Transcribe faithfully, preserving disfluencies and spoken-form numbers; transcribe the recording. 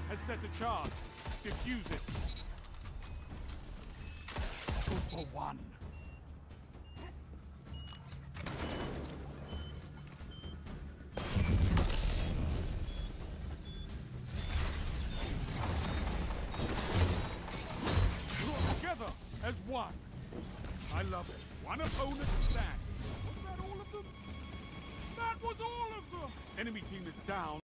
has set a charge. Defuse it. Two for one. Together as one. I love it. One opponent stand. Was that all of them? That was all of them! Enemy team is down.